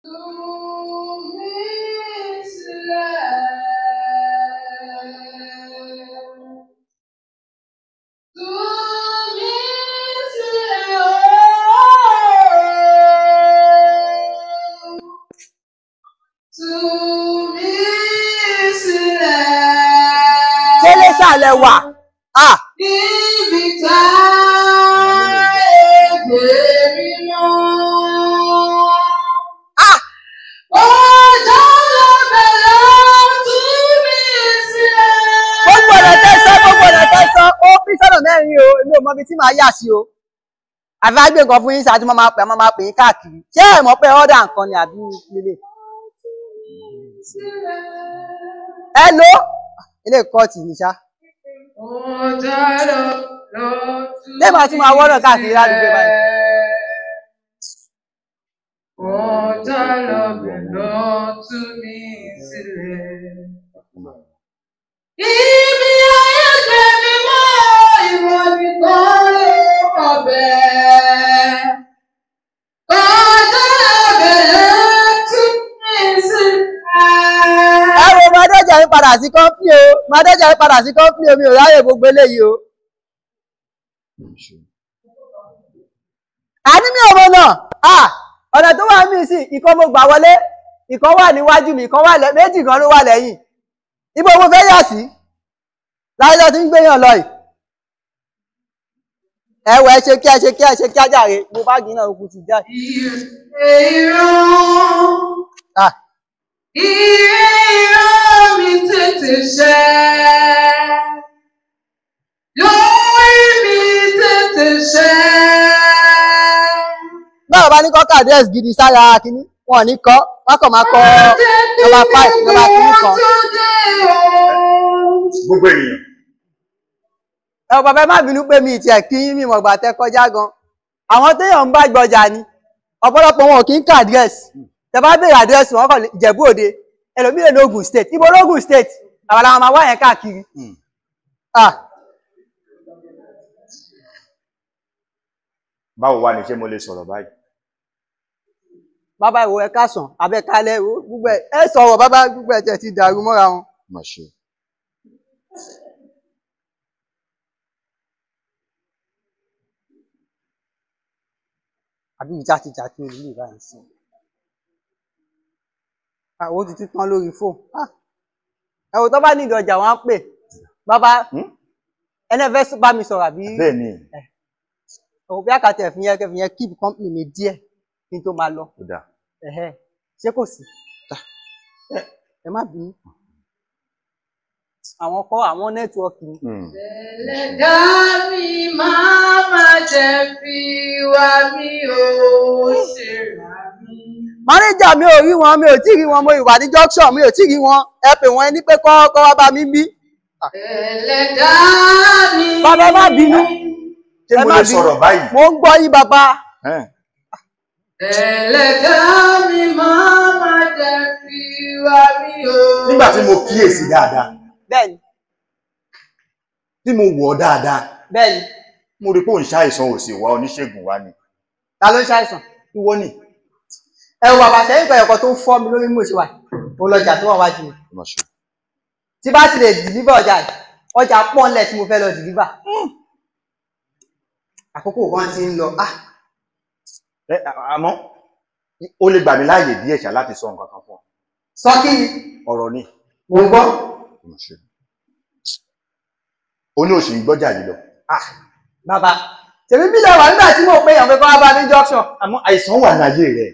Tẹ́lẹ̀ sàlẹ̀ wà. Níbi tá ègbè mímọ́. Ọjọ́ ló bẹ̀rẹ̀ tú mi sílẹ̀. Gbogbo ọ̀nà tẹ́sán, ó pín sọ́nà mẹ́rin o, èmi ò mọ ibi tí màá yà sí o. Àfi àgbẹ̀ nǹkan fún yín ṣáájú máa pè yín káàkiri. Ṣé ẹ mọ̀ pé ọ́dà nǹkan ni àbí lílé? Ẹ ló ilé kọ́ọ̀tì ní ṣá. Ọjọ́ ló tú mi sílẹ̀. Lẹ́bàá tí máa wọ́nà káàkiri ládùúgbò báyìí. Ọjọ́ ló bẹ̀rẹ̀ tú mi sílẹ̀. Ibi ayé gbé mi mọ́ ìwọ nìkan ló mọ̀ bẹ́ẹ̀. Ọjọ́ ló bẹ̀rẹ̀ tú mi sílẹ̀. Ẹ wo máa dọ́jà yín padà sí kọ́ńpì o, máa dọ́jà yín padà sí kọ́ńpì o, mi ò ráyè gbogbo eléyìí o. Àní mi ò mọ̀ náà, ọ̀nà tó wà mí sí, ìkan mo gbà wọlé, ìkan wà níwájú mi, ìkan wà méjì kan ló wà lẹ́yìn. Ibo mo fẹ́ yà sí? Láyé tí ń gbéyàn lọ yìí. Ẹwọ ẹ ṣe kí ajáre, mo bá gíná òkú ti já. Ìran mi tètè ṣẹ. Lórí mi tètè ṣẹ. Báwo bá ní kọ́ kàdírẹ́sì gidi sára kínní, wọn ò ní kọ́, wọ́n kàn máa kọ nọ́mbà 5, nọ́mbà kínní kan. Gbogbo ènìyàn. Ẹ ò bàbá má bínú pé mi ìtì ẹ̀ kí yín mi mọ̀gbà tẹ kọjá gan. Àwọn téèyàn ń bá gbọjà ni, ọ̀pọ̀lọpọ̀ wọn ò kí ń kà àdírẹ́sì. Tẹ bá béèrè àdírẹ́sì wọn kàn Ìjẹ̀bú Òde, ẹlòmíràn ní Ogun State. Ibo l'Ogun State? Àwọn làwọn máa wá yẹn káàkiri. Báwo wá ní ṣé mo lè sọ̀rọ̀ báyìí? Bàbá ìwò ẹ káàsán, abẹ́kálẹ̀ gbogbo ẹ sọ̀rọ̀ bàbá gbogbo ẹ̀ tẹ̀ ti dàrú mọ́ra wọn. Má ṣe. Àbí ìjátijàti olùlé báyìí sí. Àwọn ti tún tán lórí fóònù. Ẹ̀wò tó bá nídìí ọjà wọn á pè. Bàbá ẹni ẹ fẹ́ bá mi sọ̀rọ̀ àbí. Bẹ́ẹ̀ni. Òun bí àkàtẹ̀ fi yẹn keep company mi díẹ̀ kí n tó máa lọ. Ṣé kò sí? Ẹ má bínú. Àwọn nẹ́tíwọ́ọ̀kì ni. Ẹlẹ́dà mi máa jẹ́ fi wá mi ò ṣe rà mí. Mánéjà mi ò rí wọn, mi ò tí rí wọn, mo ìwà ní junction, mi ò tí rí wọn. Ẹ pè wọ́n ní pé kọ́ wá bá mi bí. Ẹlẹ́dà mi. Bàbá ẹ má bínú. Ṣé mo lè sọ̀rọ̀ báyìí? Mo ń gbọ́ yín bàbá. Ẹlẹ́dà mi máa jẹ́ fi wá mi ò. Nígbà tí mo kíyèsí dáadáa. Bẹ́ẹ̀ni. Tí mo wọ̀ dáadáa. Bẹ́ẹ̀ni. Mo rí pé òun ṣàìsàn ò sì wá oníṣègùn wá ni. Ta ló ń ṣàìsàn? Ìwọ ni. Ẹ wo bàbá sẹ́yìn kan ẹ̀kọ́ tó ń fọ́ mi lórí mú ìṣèwà. Òun lọjà tó wà wájú mi. Tí bá ti lè dìlíbà ọjà pọ́nlẹ̀ tí mo fẹ́ lọ dìlíbà. Àkókò kan ti ń lọ. Àmọ́ ó lè gbà mí láàyè díẹ̀ ṣá láti sọ nǹkan kan fún ọ. Sọ kí ni? Ọ̀rọ̀ ni. Mo gbọ́. Ó ní òṣì ń gbọ́jà yìí lọ. Bàbá tèmi bí lẹ́wà nígbà tí mo pé èèyàn pé kọ́ wá bá ní junction. Àmọ́ àìsàn wà ní ayé rẹ̀.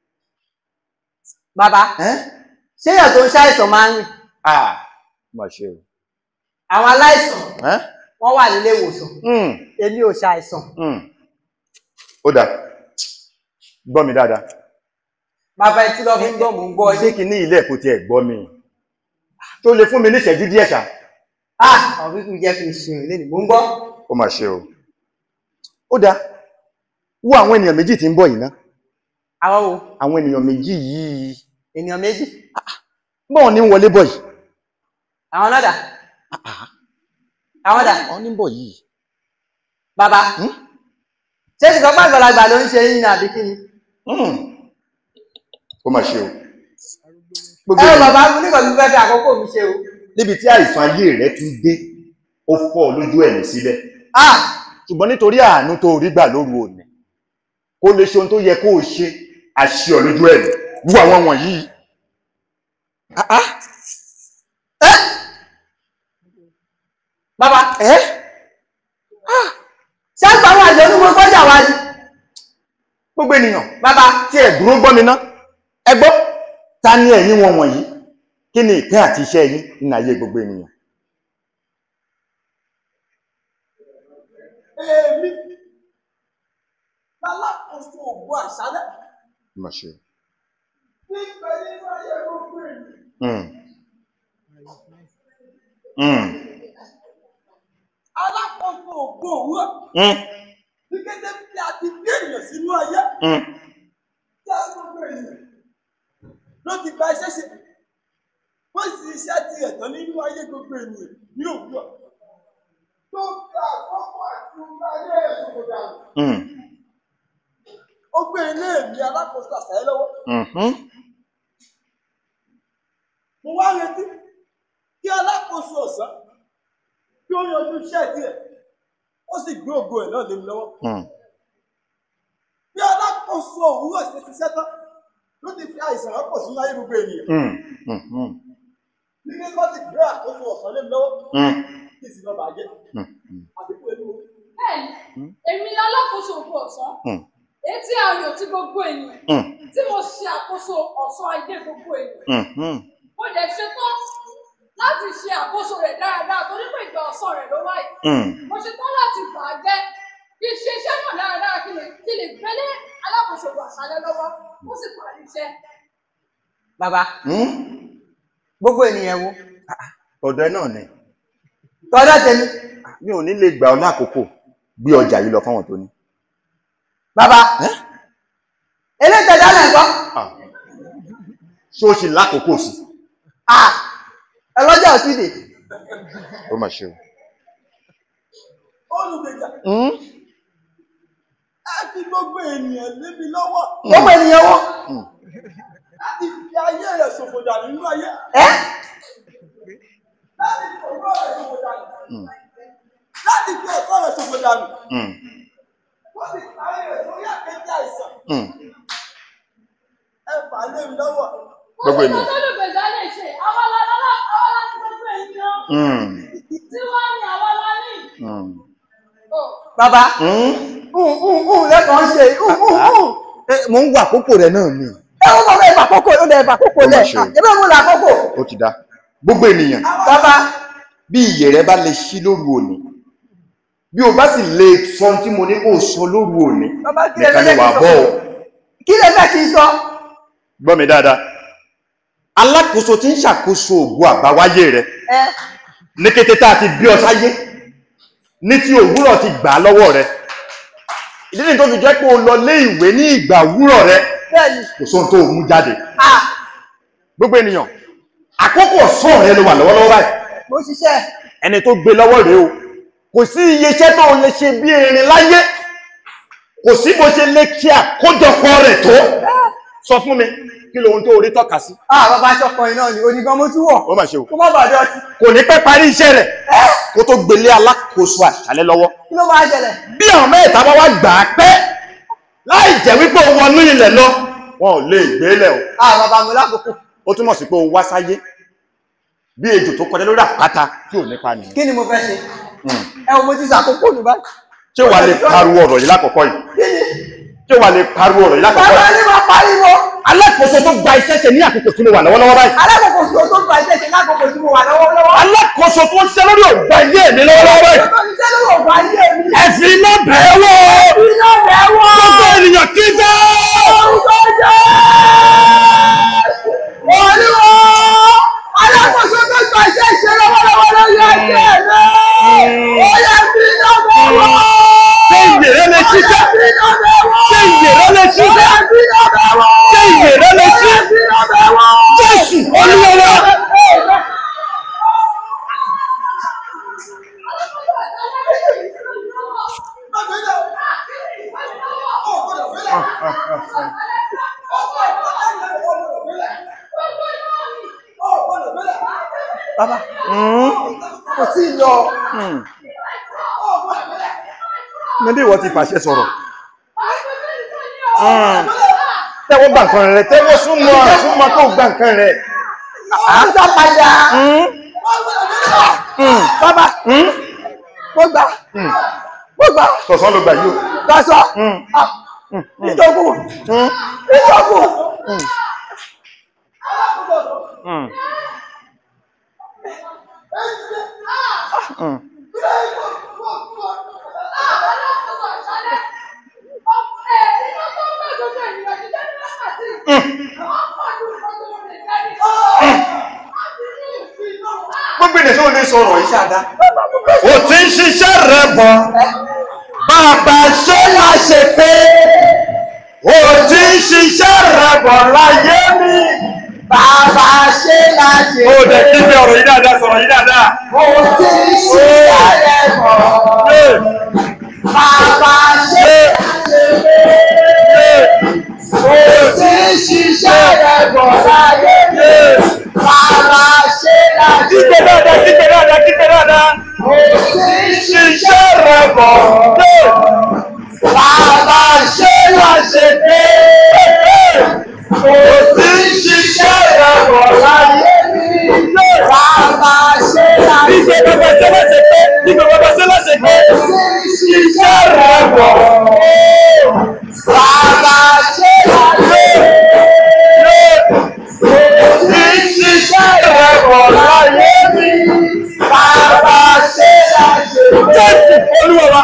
Bàbá ṣé èèyàn tó ń ṣàìsàn máa ń rìn? Má ṣe o. Àwọn aláìsàn wọ́n wà nílé ìwòsàn. Èmi ò ṣàìsàn. Ó dà gbọ́ mi dáadáa. Bàbá etí lọ fi ń gbọ́ mò ń gbọ́ ṣé kí ní ilé ẹ̀kọ́ tí ẹ̀ gbọ́ mi tó lè fún mi ní ìṣẹ́jú díẹ̀ ṣá. Ọ̀rí kìí jẹ́ kí n ṣe ìrìnlẹ̀ mò ń gbọ́. Ó mà ṣe o. Ó dá wo àwọn ènìyàn méjì tí ń bọ̀ yìí ná. Àwọn wo? Àwọn ènìyàn méjì yìí. Ènìyàn méjì? Bọ́ọ̀ ní ń wọlé bọ̀ yìí. Àwọn náà dà? Àwọn dà? Wọ́n ní ń bọ̀ yìí. Bàbá ṣé ti sọ pé àgbàlagbà ló ń ṣe yín àbí kí ni? ó mà ṣe o. ẹ ò bàbá mi nígbà tí mo fẹ́ fi àkókò mi ṣe o. níbi tí àìsàn ayé rẹ tún dé ó fọ́ lójú ẹ̀mí sílẹ̀ ṣùgbọ́n nítorí àánú tó rí gbà lóru òní kó lè ṣe ohun tó yẹ kó o ṣe àṣẹ ọ lójú ẹ̀mí wú àwọn wọ̀nyí. Bàbá ṣé àgbà àwọn àjọ ní gbogbo ọjà wa ni. gbogbo ènìyàn Bàbá tí ẹ dúró gbọ́ mi ná ẹ gbọ́ ta ni ẹ̀yin wọn wọ̀nyí kí ni ìpín àti iṣẹ́ yín nínú ayé gbogbo ènìyàn. Èmi alákòóso ògùn àṣálẹ́. Má ṣe. Nígbà nínú ayé gbogbo alákòóso ògùn òwúrọ̀. Ní kété bí a ti gbé ènìyàn sínú ayé. Tí a gbogbo ènìyàn ló ti gba iṣẹ́ ṣe. Wọ́n sì iṣẹ́ ti ẹ̀tọ́ nínú ayé gbogbo ènìyàn ní òwúrọ̀. Tó gba àkọ́kọ́ àti ayé ẹ̀sùn kò dànù. Ó gbé ilé mi alákòóso àṣálẹ́ lọ́wọ́. Mo wá retí kí alákòóso ọ̀sán kí ó yanjú iṣẹ́ tiẹ̀ ó sì gbé ògo ẹ̀ náà lé mi lọ́wọ́. Bí alákòóso òwúrọ̀ ṣe ṣiṣẹ́ tán ló ti fi àìsàn rọ́pò sínú ayé gbogbo ènìyàn. Nígbà tó ti gbé àkóso ọ̀sán lé mi lọ́wọ́ kí sì lọ bàjẹ́. Àbíkú ẹni wo. Bẹ́ẹ̀ni, èmi ni alákòóso ògo ọ̀sán. Etí ayọ̀ tí gbogbo ènìyàn tí mo ṣe àkóso ọ̀sán ayé gbogbo ènìyàn. Mo dẹ̀ ṣetán láti ṣe àkóso rẹ̀ dáadáa torí pé ìgbà ọ̀sán rẹ̀ ló wáyé. Mo ṣetán láti bà á jẹ́ kí ṣe iṣẹ́ náà dáadáa kí lè gbélé alákòóso ògo àṣálẹ́ lọ́wọ́ ó sì parí iṣẹ́. Bàbá gbogbo ènìyàn wo. ọ̀dọ̀ ẹ náà ni. Tọ́jọ́ tèmi. mi ò ní lè gbà ọ lákòókò gbé ọjà yìí lọ fáwọn tó ní. Bàbá elétẹ̀dá náà gbọ́. ṣó o sì lákòókò sí. ẹlọ́jà ò tí dé. ó mà ṣe o. Olùgbèjà. Ẹ fi gbogbo ènìyàn lé mi lọ́wọ́. Gbogbo ènìyàn wo. Láti fi ayé rẹ̀ ṣòfò dànù nínú ayé. Láti fi òwúrọ̀ rẹ̀ ṣòfò dànù. Láti fi ọ̀sán rẹ̀ ṣòfò dànù. Wọ́n sì parí rẹ̀ sórí àkéte àìsàn. Ẹ fà á lé mi lọ́wọ́. gbogbo ènìyàn. Ó ti olùgbèjà lè ṣe àwọn láti gbogbo ènìyàn. Tí wọ́n ní àwọn láni. Bàbá lẹ́kọ̀ọ́ ń ṣe. mo ń wà àkókò rẹ náà ni. ẹ wọ́n mọ̀ bẹ́ẹ̀ fàkókò ló dẹ̀ fàkókò lẹ̀. ẹgbẹ́ mú làkókò. ó ti dá gbogbo ènìyàn. Bàbá bí iyè rẹ bá lè ṣí lóru òní bí o bá sì lè sọ ohun tí mo ní kó o sọ lóru òní nìkan ni wà á bọ́ ọ. kí lè fẹ́ kí n sọ. gbọ́ mi dáadáa alákòóso tí ń ṣàkóso ògo àbáwáyé rẹ ní kété tá a ti bí ọ sáyé ní tí òwúrọ̀ ti gbà á lọ́wọ́ rẹ ìdí nìyí tó fi jẹ́ pé o lọ lé ìwé ní ìgbà òwúrọ̀ rẹ kò sóhun tó mú jáde. gbogbo ènìyàn àkókò ọ̀sán rẹ ló wà lọ́wọ́lọ́wọ́ báyìí. mo ṣiṣẹ́. ẹni tó gbé lọ́wọ́ rẹ o kò sí iye iṣẹ́ tó lè ṣe bí erin láyé kò sí bó ṣe lè kí àkójọpọ̀ rẹ̀ tó sọ fún mi kí lohun tó orí tọ́ka sí. Bàbá aṣọ́kan iná ni onígan mo tún wọ̀. ó mà ṣe o. kó má bàa dọ̀tí. kò ní pẹ́ parí iṣẹ́ rẹ̀ kó tó gbélé alákòóso àṣálẹ́ lọ́wọ́. kí ló máa ṣẹlẹ̀. bí àwọn mẹ́ta bá wá gbà á pẹ́ láì jẹ́ wípé o wọnú ilẹ̀ lọ wọn ò lè gbélé o. Bàbá mo lákòókò. ó túmọ̀ sí pé o wá sáyé bí ejò tó kọjá lórí àpáta tí ò nípa nìyí. kí ni mo fẹ́ ṣe. ẹ wo mo ti ṣàkókò nù báyìí. ṣé wàá lè pariwo ọ̀rọ̀ yìí lákọ̀ọ́kọ́ yìí. kí ni. ṣé wàá lè pariwo ọ̀rọ̀ yìí lákọ̀ọ́kọ́ yìí. Bàbá ni mo pariwo. alákòóso tó gba iṣẹ́ ṣe ní àkókò tí mo wà lọ́wọ́lọ́wọ́ báyìí. alákòóso tó gba iṣẹ́ ṣe lákòókò tí mo wà lọ́wọ́lọ́wọ́. alákòóso tó ń ṣe lórí ògbà ilé mi lọ́wọ́lọ́wọ́ báyìí. ẹ̀sìn iná bẹ̀ẹ́ wọ̀. gbogbo ènìyàn kí jẹ́. Olúwa alákòóso tó gba iṣẹ́ ṣe lọ́wọ́lọ́wọ́ lórí ẹgbẹ́ rẹ̀. ó yẹ fi iná bẹ̀ wọ́. ṣé ìyèrè lè ṣiṣẹ́. ṣé ìyèrè lè ṣiṣẹ́. ṣé ìyèrè lè ṣiṣẹ́. Jésù Olúwa wa. Bàbá. Kò tí ì lọ. Níbi ìwọ ti fàṣẹ sọ̀rọ̀. Tẹ́wọ́ gbà nǹkan rẹ̀, tẹ́wọ́ súnmọ́ tó gbà nǹkan rẹ̀. Àṣà padà. Bàbá. Mo gbà. Mo gbà. Tọ̀sán ló gbà yìí o. Tọ̀sán. Ìjọkù. Ìjọkù. Gbogbo èdè tó lè sọ̀rọ̀ iṣẹ́ àdá. Ò tí ń ṣiṣẹ́ rẹ̀ bọ̀. Bàbá ṣe láṣẹ pé. Ò tí ń ṣiṣẹ́ rẹ̀ bọ̀ láyé mi. Bàbá ṣe láṣẹ. Ó dẹ̀ kí ni ọ̀rọ̀ yìí dáadáa sọ̀rọ̀ yìí dáadáa. Ó ti ṣiṣẹ́ rẹ̀ bọ̀. Bàbá ṣe láṣẹ. Ó ti ṣiṣẹ́ rẹ̀ bọ̀ láyé mi. Bàbá ṣe láṣẹ. Kíkẹ́ dáadáa. Ó ti ṣiṣẹ́ rẹ̀ bọ̀. Bàbá ṣe láṣẹ pé. Ó ti ṣiṣẹ́ rẹ̀ bọ̀ láyé mi. Bàbá ṣe láṣẹ. Bàbá ṣe láṣẹ pé. Ó ti ṣiṣẹ́ rẹ̀ bọ̀. Bàbá ṣe láṣẹ. Ó ti ṣiṣẹ́ rẹ̀ bọ̀ láyé mi. Bàbá ṣe láṣẹ. Jésù Olúwa wa.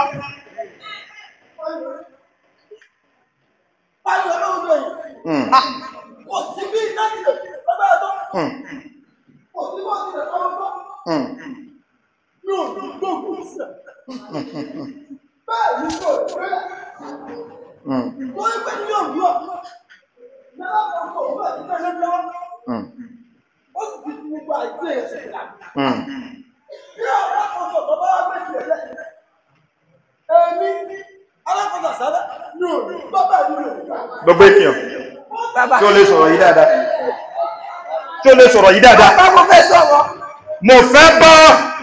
Kò sí bí iná nílò bàbá àtọ́. Kò sí bọ́ sílẹ̀ ọlọ́gbọ́n. Mi ò ní gbogbo sílẹ̀. Bẹ́ẹ̀ ni kò rẹ̀. Wọ́n ń pẹ́ ní òwúrọ̀. Náà kò kò wúrọ̀ ní pẹ́lẹ́ lọ́wọ́. Ó sì ti fi gbogbo àìsí ẹ̀ sí ìlànà. Bí ọ̀rọ̀ àkọsọ̀ tó bá wá gbé tiẹ̀ lẹ́. Èmi alákọ̀ọ́sà sábẹ́ mi ò ní bàbá mi ò ní gbà. Gbogbo ènìyàn. Bàbá. Tí ó lè sọ̀rọ̀ yìí dáadáa. Bàbá mo fẹ́ sọ̀rọ̀. Mo fẹ́ gbọ́.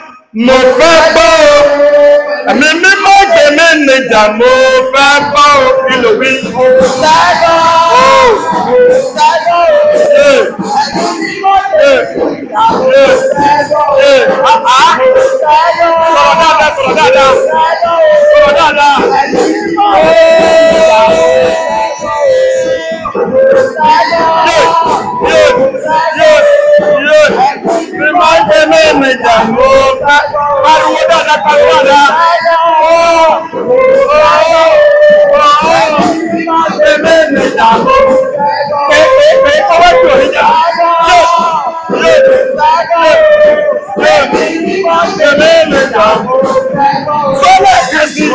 Ẹ̀mí mímọ́ gbèmí nìjà mo fẹ́ gbọ́ kí ló wí. Sọ̀rọ̀ dáadáa. Mímọ́ gbèmí nìjà mo fẹ́ pariwo dáadáa. Gbèmí nìjà mo fẹ́ ọwọ́ tí ò ní jà. Gbèmí nìjà mo sọ́lẹ̀ kẹsì.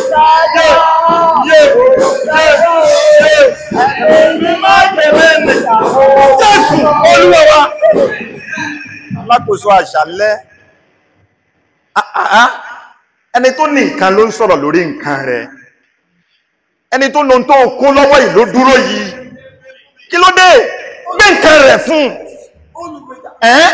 Mímọ́ gbèmí nìjà mo Jésù Olúwa wa. Alákòóso àṣálẹ́. Ẹni tó ní nǹkan ló ń sọ̀rọ̀ lórí nǹkan rẹ̀. Ẹni tó lóun tó kó lọ́wọ́ yìí ló dúró yìí. Kí ló dé? Gbé nǹkan rẹ̀ fún. Olùgbèjà.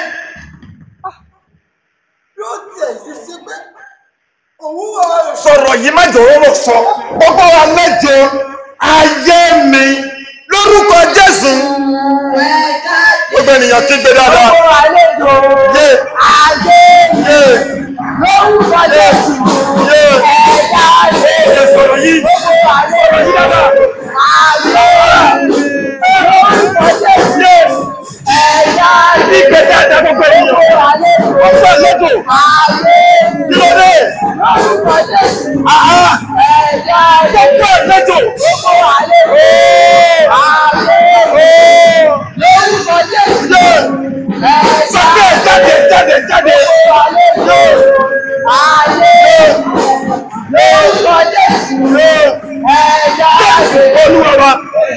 Yóò tiẹ̀ ṣe ṣe pé òwúrọ̀ rẹ̀. Sọ̀rọ̀ yìí má jọ̀rọ̀ lọ sọ. Gbogbo wa mẹ́jọ ayé mi lórúkọ Jésù. Gbogbo ènìyàn kígbe dáadáa. Gbogbo àlejò. Ayé mi. Lórúkọ Jésù. Ẹ̀dá ayé. Sọ̀rọ̀ yìí. Gbogbo àlejò. Ayé mi. Lórúkọ Jésù. Ẹ̀dá ayé. Kígbe dáadáa gbogbo ènìyàn. Gbogbo àlejò. Gbogbo àlejò. Ayé mi. Kí ló dé? Lórúkọ Jésù. Ẹ̀dá ayé. Gbogbo àlejò. Gbogbo àlejò. Ayé mi. Lórúkọ Jésù. Sọ pé jáde. Gbogbo àlejò. Ayé mi. Lórúkọ Jésù. Ẹ̀dá ayé. Olúwa wa.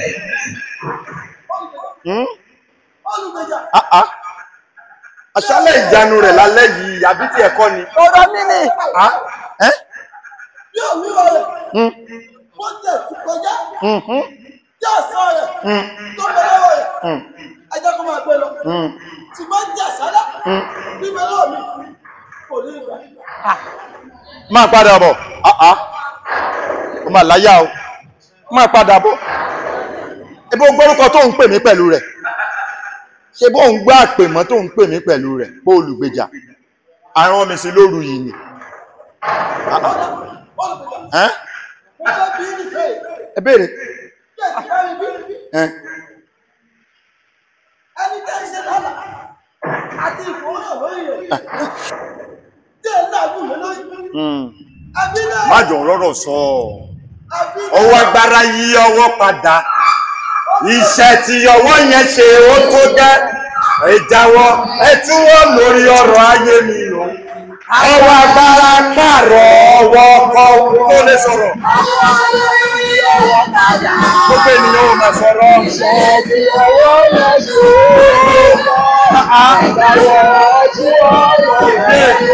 Olùgbèjà. Àṣálẹ́ ìyanu rẹ̀ lálẹ́ yìí àbí tí ẹ̀kọ́ ni. Ọ̀rọ̀ mi ni. Bí òwúrọ̀ rẹ̀. Wọ́n tẹ̀ sí kọjá. tí ọ̀sán rẹ̀ tó bẹ lọ́wọ́ rẹ̀ ẹjọ́ kó máa gbé lọ ṣùgbọ́n tí àṣálá bí bẹ lọ́wọ́ mi kò ní ìgbà. máa padà bọ̀ ó máa láyà o máa padà bọ̀ ebó gbórúkọ tó ń pè mí pẹ̀lú rẹ̀ ṣe bó ń gbá àpèmọ́ tó ń pè mí pẹ̀lú rẹ̀ bó olùgbèjà àrùn mi sí lóru yìí ni. ẹ béèrè. ẹni tẹ́ ṣe lọ́la àti ìfowópamọ́ lórí rẹ̀ tí ẹ̀ náà gùn mí lórí. má jọ rọrọ sọ ọwọ́ agbára yí ọwọ́ padà iṣẹ́ tí ọwọ́ yẹn ṣe ó tó gẹ́ ìjáwọ́ ẹtúwọ́ lórí ọ̀rọ̀ ayé mi o ọwọ́ agbára pààrọ̀ ọwọ́ ọkọ tó lè sọ̀rọ̀ gbogbo ènìyàn ò máa sọ̀rọ̀ Iṣẹ́ tí ọwọ́ yẹn ṣe ìdáwọ́ tí ọwọ́ yẹn ṣe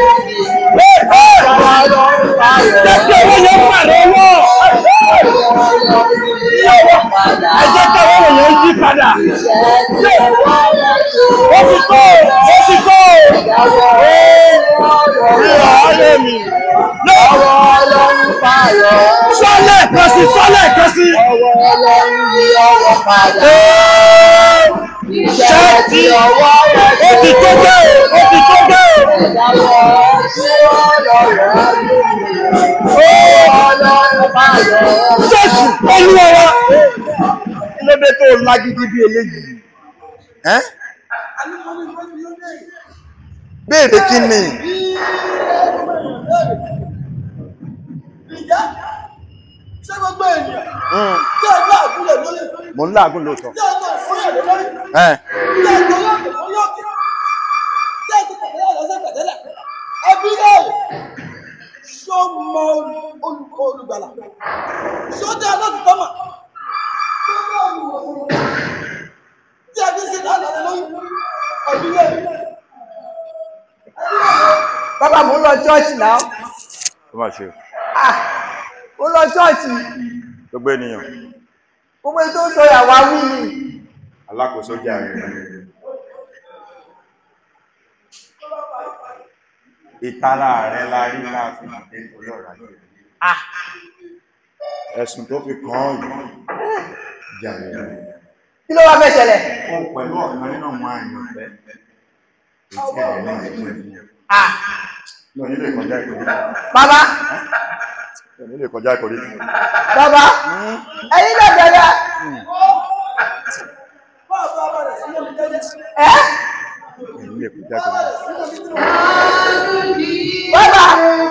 jẹ́ kí ọwọ́ yẹn pààrọ̀ ọwọ́ ẹ jẹ́ kí ọwọ́ yẹn yí padà ó ti tó ayé mi sọ́lẹ̀ kan sí iṣẹ́ tí ọwọ́ rẹ̀ ó ti tó gẹ́ Jésù Olúwa wa lóde tó lágídí bí eléyìí béèrè kí ni ìjà ṣé gbogbo ènìyàn tí ẹ ní àgúnlẹ̀ lórí mo ń láàgùn lóòótọ́ tí ẹ náà fún ẹ̀ lórí tí ẹ tó yọ̀kẹ̀ fún yọ̀kẹ̀ tí ẹ ti pẹ̀tẹ́lẹ̀ lọ́sẹ̀ pẹ̀tẹ́lẹ̀ ẹbí náà ṣó mọ olùkọ́ olùgbàlà ṣó dé alóòtítọ́ mà tí ẹ fi ṣe dáadáa lórí ẹbí náà. Bàbá mo ń lọ chọ́ọ̀chì náà. ó máa ṣe Mo lọ chọ́ọ̀chì. gbogbo ènìyàn Gbogbo ètò sọ ìyàwó awí ni. alákòóso jẹ́ ààrẹ ìtara rẹ̀ la rí láàfin nítorí ọ̀rọ̀ ayé ẹ̀sùn tó fi kàn án yìí jàre Kí ló wá fẹ́ ṣẹlẹ̀? ó pẹ̀lú ọ̀kan nínú àwọn àyànfẹ́ èyí tí ẹ̀rẹ̀ náà ṣe fún lọ nílé ìkọjá ìkọrí Bàbá, lọ nílé ìkọjá ìkọrí bàbá, ẹ̀yin náà bẹ̀rẹ̀. nílé ìkọjá ìkọrí Bàbá.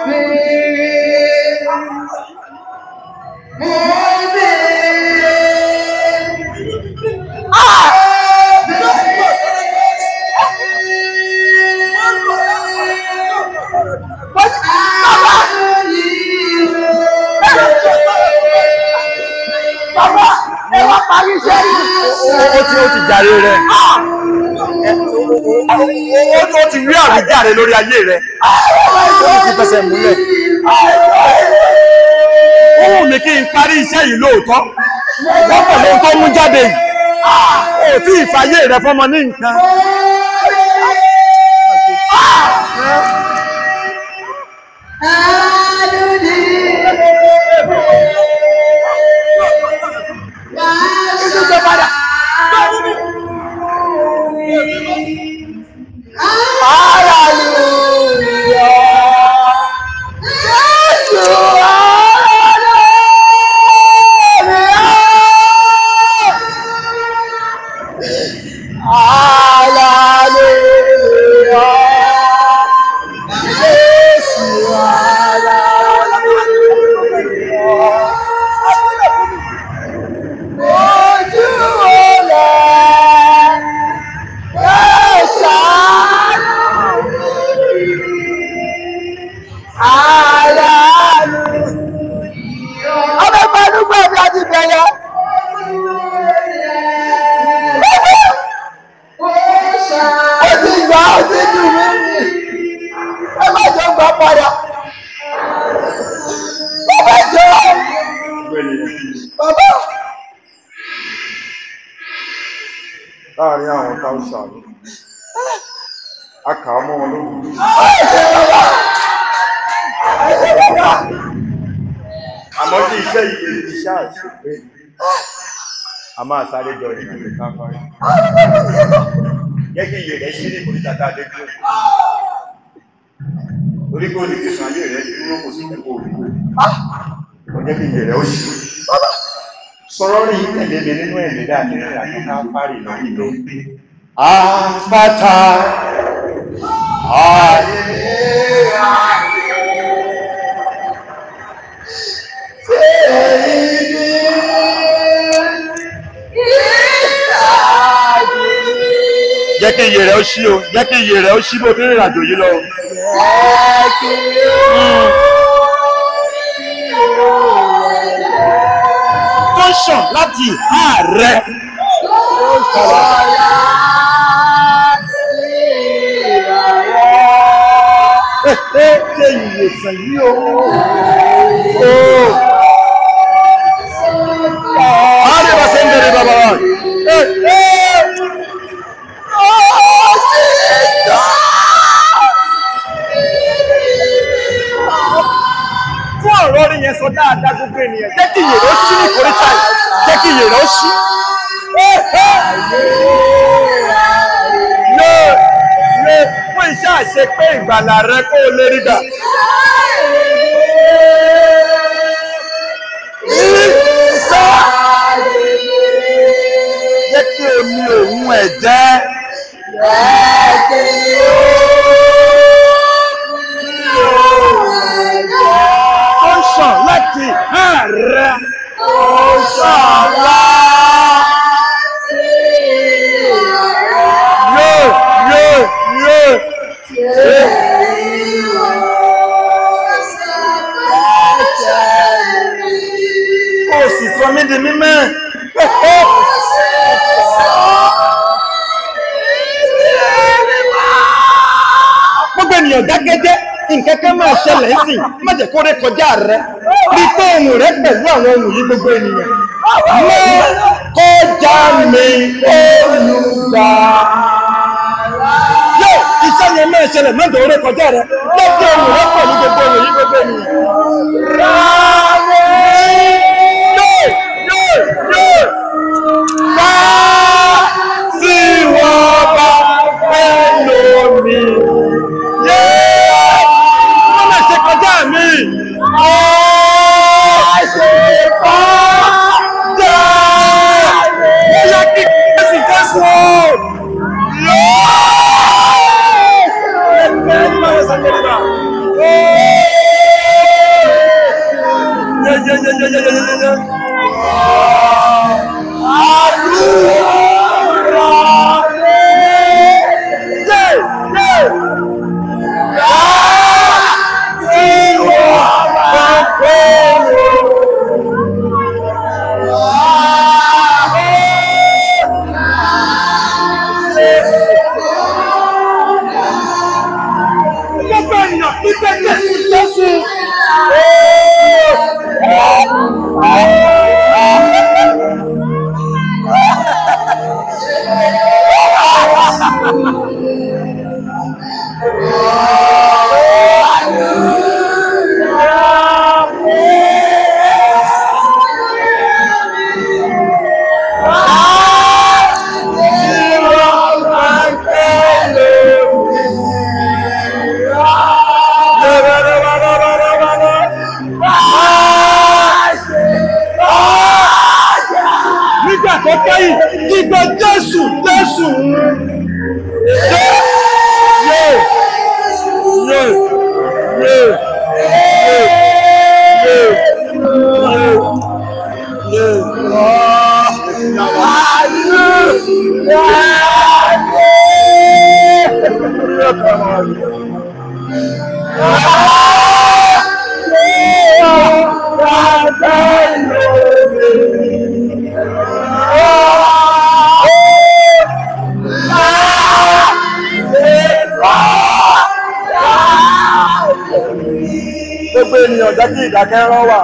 Bàbá, ẹ wá parí iṣẹ́ yìí. ó ti jàre rẹ̀ ó ti rí àríjàre lórí ayé rẹ̀ ó ti fẹsẹ̀ múlẹ̀ ó wù mí kí n parí iṣẹ́ yìí lóòótọ́ wọ́n pọ̀ lóhun tó mú jáde yìí ó tí ìfàyè rẹ̀ fọmọ ní nǹkan àwọn tá ó ṣàánú. A kà á mọ́ wọn lóhùn. Àmọ́ kí iṣẹ́ ìwé iṣẹ́ àṣepé. A máa sáré jọ ìrìnàjò káfárí. Jẹ́ kí iye rẹ̀ ṣí ní ìkòríta tá a dé dúró. Orí kó ní kìsàn ayé rẹ̀ dúró kò sí ẹ̀kọ́ òbí. Ó jẹ́ kí iye rẹ̀ ó ṣí. Sọ̀rọ̀ rí tẹ̀lé mi nínú ẹ̀mí láti ìrìnàjò káfárí lọ ìlú. Àpáta ayé jẹ́ kí iye rẹ̀ ó ṣí o, jẹ́ kí iye rẹ̀ ó ṣí bó tí rìnrìn àjò yìí lọ. Tó ń ṣàn láti ìhà rẹ̀. Ṣé ìwòsàn yìí o? Ààrẹ bá ṣe ń bẹ̀rẹ̀ bàbá wa. Fún ọ̀rọ̀ orí yẹn sọ dáadáa gbogbo ènìyàn, jẹ́ kí ìyèrè ó ṣí ní ìkórìtà yìí, jẹ́ kí ìyèrè ó ṣí. Fún iṣẹ́ àṣepé ìgbàlà rẹ kó o lè rí gbà. Jẹ́ kí omi òun ẹ̀jẹ̀. Ó ń ṣàn láti àárẹ̀. Ó ń ṣàn láti ó sì sọ mí di mímọ́. Gbogbo ènìyàn dákẹ́jẹ́, nǹkan kan máa ṣẹlẹ̀ sí, má jẹ́ kó ré kọjá rẹ̀. Bí tó ohùn rẹ̀ pẹ̀lú àwọn ohùn yìí gbogbo ènìyàn. Má kọjá mi Olùgbà. Yóò iṣẹ́ yẹn máa ṣẹlẹ̀ má jẹ́ kó ré kọjá rẹ̀. Jẹ́ kí ohùn rẹ̀ pẹ̀lú gbogbo ohùn yìí gbogbo ènìyàn. Tí wọ́n bá fẹ́ lómi, wọ́n lè ṣe kọjá mi. Ṣe kọjá ẹ̀yà kí kẹ́sì kẹ́sì o. Gbogbo ènìyàn jẹ́ kí ìdákẹ́ rán wà.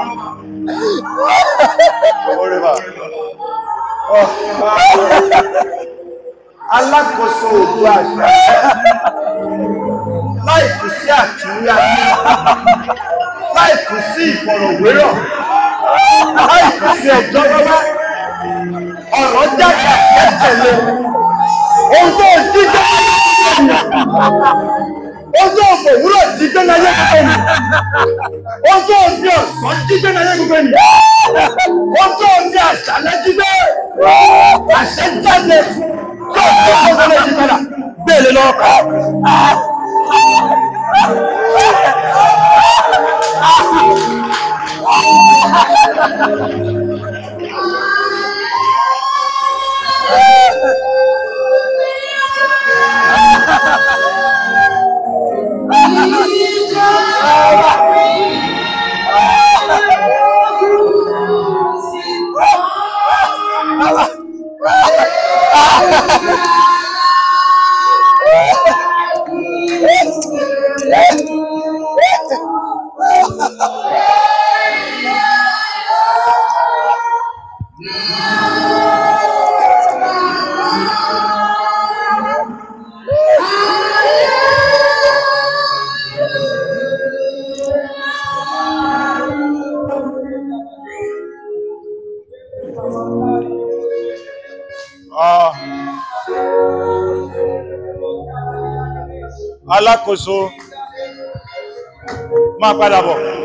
alákòóso ògùn àṣà láì kù sí àtúnyà láì kù sí ìfọ̀rọ̀wérọ̀ láì kù sí ẹjọ́ lọ́wọ́ ọ̀rọ̀ jáde àkẹ́tẹ̀lé ohun tó jíjẹ́ ohun tó fòwúrọ̀ jíjẹ́ láyé gbogbo ni ohun tó fi ọ̀sán jíjẹ́ láyé gbogbo ni ohun tó fi àṣálẹ́ jíjẹ́ àṣẹ jáde tó fi ọ̀sán lè jíjẹ́ là gbélé lọ́kọ̀. Alákòóso máa padà bọ̀.